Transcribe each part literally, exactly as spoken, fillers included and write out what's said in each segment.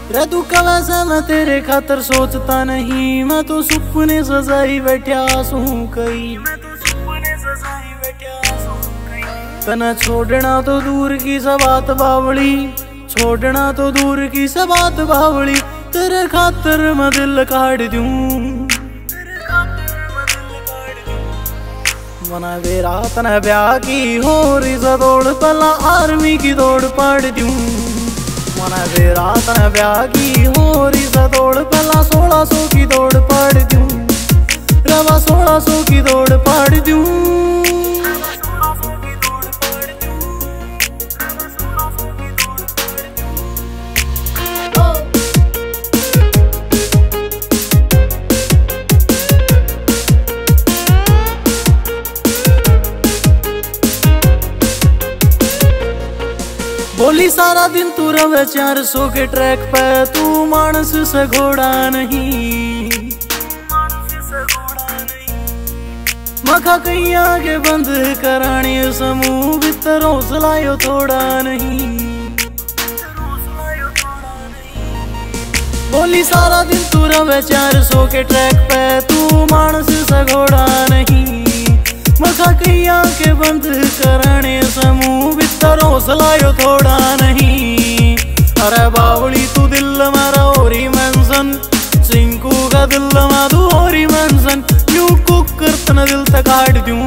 रे तू कब से मैं तेरे खातर सोचता नहीं, मैं तो सुपने सजाई बैठा सू कई, मैं तो सुपने सजाई बैठा सू कई। तना छोड़ना तो दूर की सब बात बावली, छोड़ना तो दूर की सब बात बावली, तेरे खातर मैं दिल काट दूं, मना बेरा तना ब्याह की हो रही दौड़, पला आर्मी की दौड़ पड़ दूं। मना बेरा तना ब्याह की हो रही दौड़, पला सोलह सौ की दौड़ पड़ दूं, रवा सोलह सौ की दौड़ पड़ दूं। बोली सारा दिन तू रवे चार सौ के ट्रैक पे, तू मानस से घोड़ा नहीं, मखा कहीं आगे बंद करानी समूह भीतर हौसलायो थोड़ा नहीं। बोली सारा दिन तू रवे चार सौ के ट्रैक पे, तू मानस से घोड़ा नहीं, मखा कहीं आके बंद कराने समूह भीतर हौसलायो थोड़ा नहीं। अरे बावली तू दिल मारा होरी मेंशन, सिंकू का दिल मा तू होरी मेंशन, यूं कुकर तना दिल तकाड़ दूं,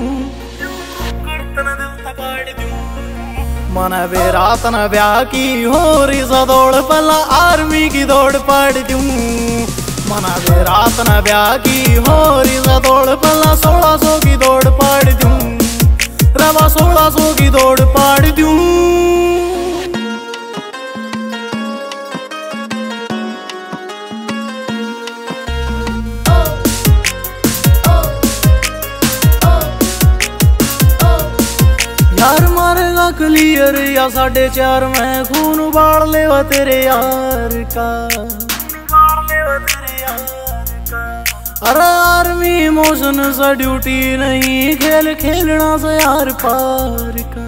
मना बेरा तना ब्याह की हो रही सा दौड़, पला आर्मी की दौड़ पड़ दूं। मना बेरा तना ब्याह की हो रही सा दौड़, पला सोलह सौ की दौड़ पड़ दूं, रवा सोलह सौ की दौड़ पड़ दूं। यार मारेगा क्लियर या साढ़े चार में, खून उबाल लेवा तेरे यार का, अरे आर्मी इमोशन सा ड्यूटी नहीं, खेल खेलना से यार पार का,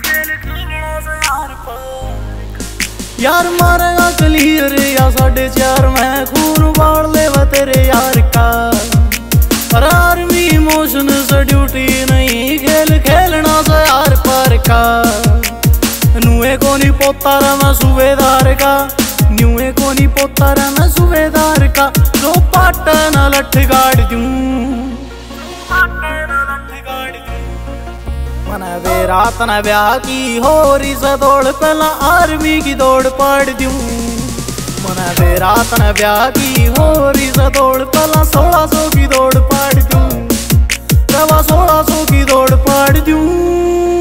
यार मारेगा क्लियर या साढ़े चार में, खून उबाल लेवा तेरे यार का, अरे आर्मी इमोशन से ड्यूटी नहीं, खेल खेलना से यार पार का। नुए को नहीं पोता रहा मैं सूबेदार का, न्यूए को नहीं पोता रहा मैं सूबेदार का, जो पाटा ना लठ गाड़ दूं, मना बेरा तना ब्याह की हो रही सा दौड़, पहला आर्मी की दौड़ पड़ दूं। मना बेरा तना ब्याह की हो रही सा दौड़, पहला सोलह सौ की दौड़ पड़ दूं, रवा सोलह सौ की दौड़ पड़ दूं।